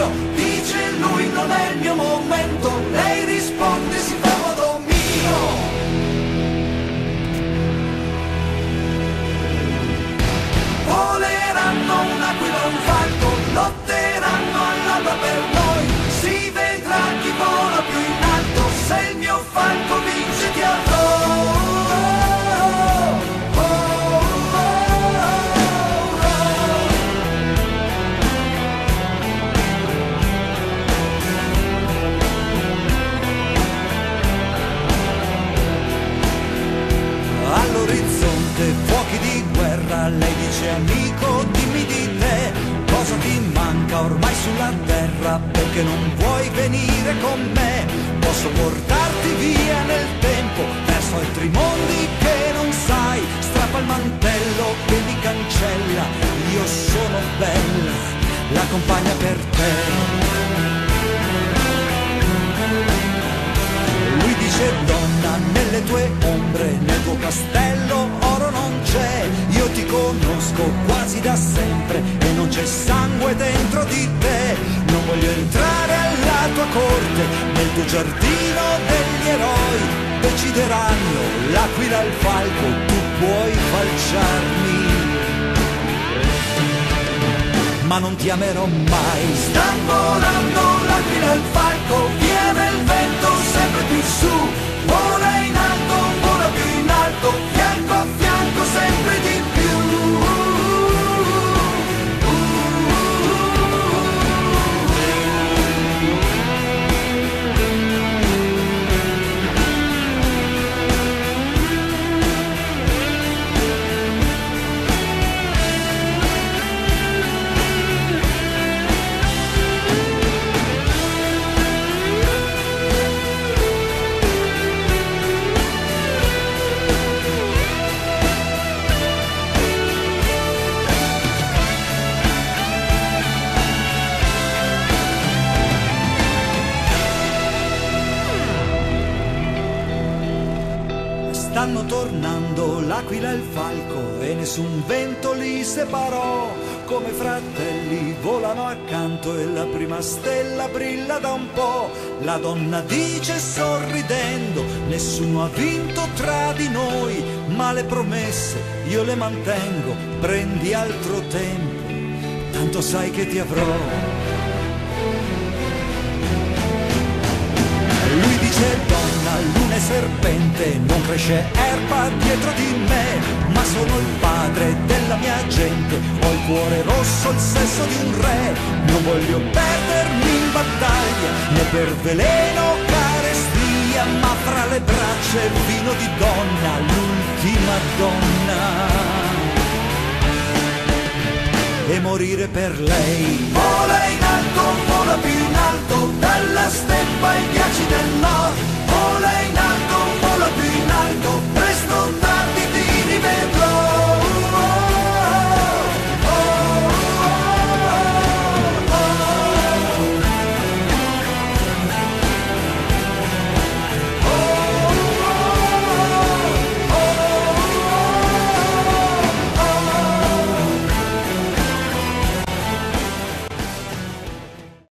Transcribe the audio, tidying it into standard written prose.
mio. Dice lui non è il mio momento, lei risponde si fa modo mio. Voleranno un'aquila e un falco, lotteranno all'alba per noi. Si vedrà chi vola più in alto, se il mio falco vince ti avrò. All'orizzonte fuochi di guerra, lei dice amico dimmi di te, cosa ti manca ormai sulla terra, perché non vuoi venire con me? Posso portarti via nel tempo, verso altri mondi che non sai, strappa il mantello che mi cancella, io sono bella, la compagna per te. Lui dice donna, nelle tue ombre, nel tuo castello oro non c'è, io ti conosco quasi da sempre e non c'è sangue dentro di te, non voglio entrare alla tua corte, nel tuo giardino degli eroi, decideranno l'aquila e il falco, tu puoi falciarmi, ma non ti amerò mai. Sta volando l'aquila e il falco, viene il vento sempre più su, vola in alto, vola più in alto, fianco a fianco sempre di più. Stanno tornando l'aquila e il falco e nessun vento li separò, come fratelli volano accanto e la prima stella brilla da un po'. La donna dice sorridendo, nessuno ha vinto tra di noi, ma le promesse io le mantengo, prendi altro tempo, tanto sai che ti avrò. Lui dice donna, luna e serpente, non cresce erba dietro di me, ma sono il padre della mia gente, ho il cuore rosso, il sesso di un re, non voglio perdermi in battaglia, né per veleno carestia, ma fra le braccia il vino di donna, l'ultima donna. E morire per lei. Vola in alto, vola più in alto, dalla steppa ai ghiacci del nord, vola in alto.